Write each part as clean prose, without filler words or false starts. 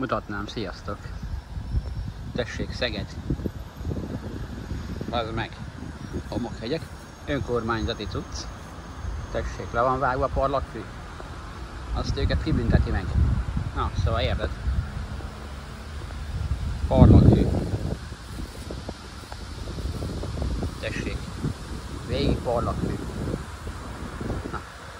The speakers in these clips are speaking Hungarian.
mutatnám, sziasztok! Tessék, Szeged! Az meg homokhegyek, önkormányzati cucc. Tessék, le van vágva a parlagfű. Azt őket kibünteti meg. Na, szóval érted? Parlagfű. Tessék, végig parlagfű. Na.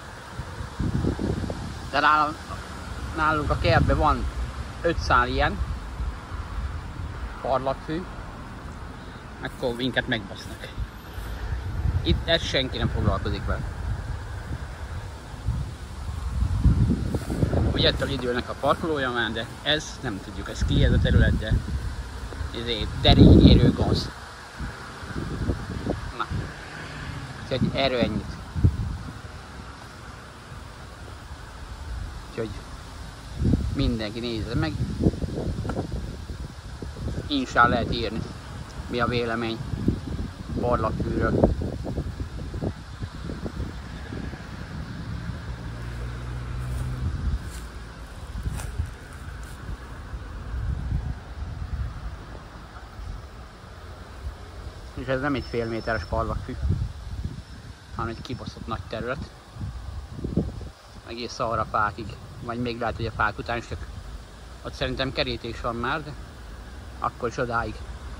De nálunk a kertben van 5 szál ilyen parlagfű, akkor minket megbasznak. Itt ez senki nem foglalkozik vele. Hogy ettől időnek a parkolója, de ez nem tudjuk, ez ki ez a terület, de ezért terényérő gonz. Na, úgyhogy erről ennyit. Úgyhogy mindenki nézze meg. Insán lehet írni, mi a vélemény parlagfűről. És ez nem egy fél méteres parlagfű, hanem egy kibaszott nagy terület. Egész arra fákig, vagy még lehet, hogy a fák után is csak ott szerintem kerítés van már, de akkor is odáig.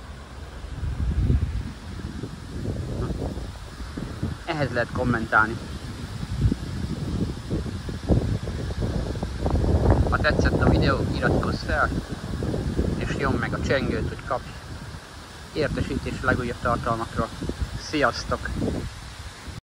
Ehhez lehet kommentálni. Ha tetszett a videó, iratkozz fel, és nyomd meg a csengőt, hogy kapj értesítés legújabb tartalmakról. Sziasztok!